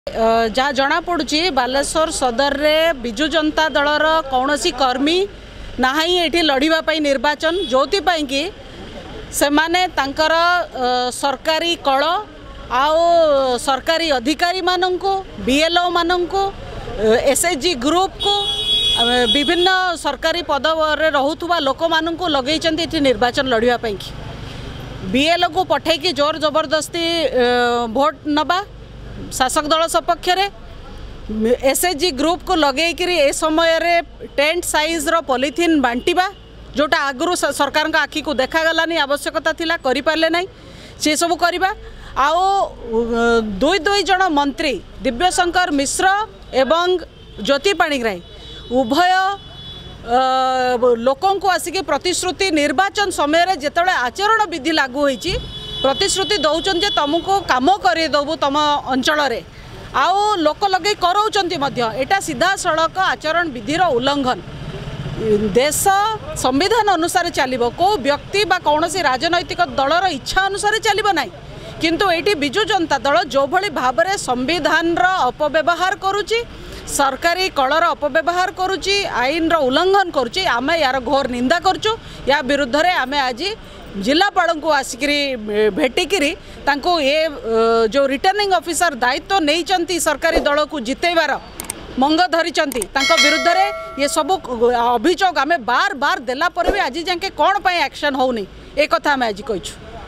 जहाँ जना पड़ुची बालेश्वर सदर रे बिजु जनता दलर कौन कर्मी ना ये लड़ाई निर्वाचन जो कि से माने तांकर सरकारी कल आओ सरकारी अधिकारी मानंको बीएलओ मानंको एसएचजी ग्रुप को विभिन्न सरकारी पद रे रहुथुवा लोक मानंको लगेइचंती निर्वाचन लड़ाई बीएलओ को पठेकी जोर जबरदस्ती भोट नबा शासक दल सपक्ष एसएचजी ग्रुप को लगेकरी ए समय रे टेंट साइज रो पॉलिथीन बांटिबा जोटा आगु सरकार का आखि को देखा गलानी आवश्यकता थिला करि पारले नै से सब करबा आओ दुई जन मंत्री दिव्यशंकर मिश्र एवं ज्योति पाणिग्राही उभय लोकों को आसिक प्रतिश्रुति निर्वाचन समय जेतबे आचरण विधि लागू होईची प्रतिश्रुति दौरान जे तुमको काम करदेबू तुम अंचल आओ लोक लगे कराउचंती मध्य एटा सीधा सड़क आचरण विधिर उल्लंघन देश संविधान अनुसार चलिबो को व्यक्ति बा कौनसी राजनैतिक दलर इच्छा अनुसार चलिबो नाही किंतु एटी बिजु जनता दल जो भली भाव में संविधान रो अपव्यवहार करुची सरकारी कलर अपव्यवहार करुची आईन रो उल्लंघन करुची आमे यार घोर निंदा करचु या विरुद्ध रे आमे आज जिलापाल को आसिकी भेटिकी तांको ये जो रिटर्निंग ऑफिसर दायित्व नहीं सरकारी दल को जितेबार मंग धरी विरुद्ध रे ये सब अभियोग आमे बार बार देला पर भी आज जाके कौन पाई एक्शन होनी एक कथा आमे आज कहिछु।